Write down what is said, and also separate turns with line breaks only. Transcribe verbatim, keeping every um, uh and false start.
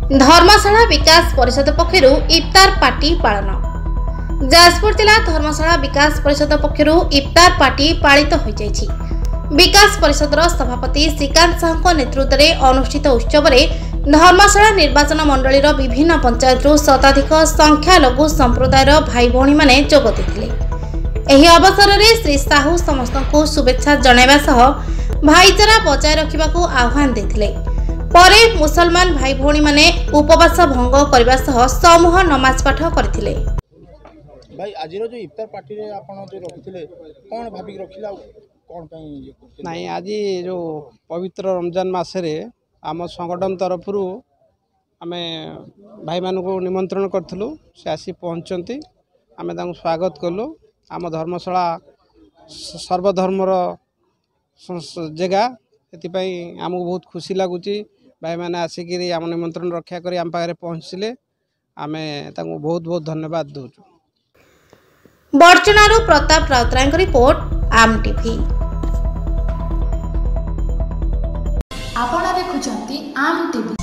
धर्मशाला विकास परिषद पक्षर इफ्तार पार्टी पालन। जाजपुर जिला धर्मशाला विकास परिषद पक्षर इफ्तार पार्टी पालित हो जायछि। विकास परिषदर सभापति श्रीकांत साहू नेतृत्व में अनुष्ठित उत्सव में धर्मशाला निर्वाचन मंडलीर विभिन्न पंचायतरू शताधिक संख्यालघु संप्रदायर भाई भौणी माने जोग देथिले। एही अवसर में श्री साहू समस्त को शुभेच्छा जणाइबा सह भाईचारा बजाय रखिबाकू आह्वान देथिले। परे मुसलमान भाई भौणी माने उपवास भंग करबा सह समूह नमाज पाठ करथिले।
भाई आज जो इफ्तार पार्टी रे आपण जो रखिथिले कोन भाबी रखिला कोन पई
नाही आज जो पवित्र रमजान मासरे आम संगठन तरफरु आमे भाई मानू को निमंत्रण करथिलु। से आसी पहुंचंती आमे तांको स्वागत कलु। आम धर्मशाला सर्वधर्मर जगह एतिपई आमको बहुत खुशी लगुची। भाई मैंने आसिक आम निमंत्रण रक्षा कर आम पाखे पहुँचले आमे तांको बहुत बहुत धन्यवाद दौचु।
बर्चनारू प्रताप राउतराय रिपोर्ट आम टीवी।
आपण देखुचंती आम टीवी।